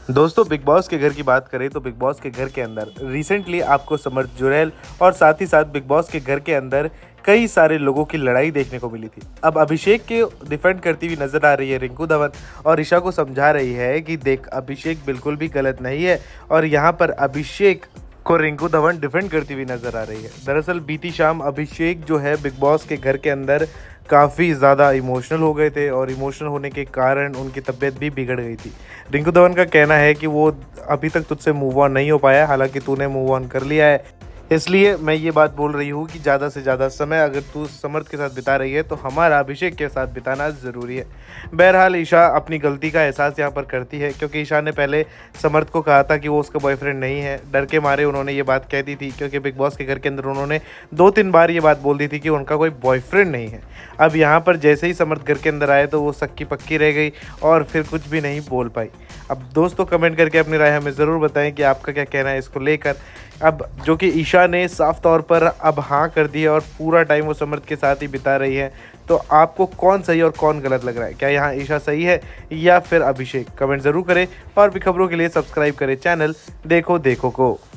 दोस्तों, big boss के घर की बात करें तो बिग बॉस के घर के अंदर रिसेंटली आपको समर्थ जुरैल और साथ ही साथ बिग बॉस के घर के अंदर कई सारे लोगों की लड़ाई देखने को मिली थी। अब अभिषेक के डिफेंड करती हुई नजर आ रही है रिंकू धवन और ईशा को समझा रही है कि देख, अभिषेक बिल्कुल भी गलत नहीं है। और यहाँ पर अभिषेक को रिंकू धवन डिफेंड करती हुई नजर आ रही है। दरअसल बीती शाम अभिषेक जो है बिग बॉस के घर के अंदर काफ़ी ज़्यादा इमोशनल हो गए थे और इमोशनल होने के कारण उनकी तबीयत भी बिगड़ गई थी। रिंकू धवन का कहना है कि वो अभी तक तुझसे मूव ऑन नहीं हो पाया, हालांकि तूने मूव ऑन कर लिया है। इसलिए मैं ये बात बोल रही हूँ कि ज़्यादा से ज़्यादा समय अगर तू समर्थ के साथ बिता रही है तो हमारा अभिषेक के साथ बिताना ज़रूरी है। बहरहाल ईशा अपनी गलती का एहसास यहाँ पर करती है, क्योंकि ईशा ने पहले समर्थ को कहा था कि वो उसका बॉयफ्रेंड नहीं है। डर के मारे उन्होंने ये बात कह दी थी, क्योंकि बिग बॉस के घर के अंदर उन्होंने 2-3 बार ये बात बोल दी थी कि उनका कोई बॉयफ्रेंड नहीं है। अब यहाँ पर जैसे ही समर्थ घर के अंदर आए तो वो सक्की पक्की रह गई और फिर कुछ भी नहीं बोल पाई। अब दोस्तों, कमेंट करके अपनी राय हमें ज़रूर बताएं कि आपका क्या कहना है इसको लेकर। अब जो कि ईशा ने साफ तौर पर अब हाँ कर दी है और पूरा टाइम वो समर्थ के साथ ही बिता रही है, तो आपको कौन सही और कौन गलत लग रहा है? क्या यहाँ ईशा सही है या फिर अभिषेक? कमेंट ज़रूर करें और भी खबरों के लिए सब्सक्राइब करें चैनल देखो देखो को।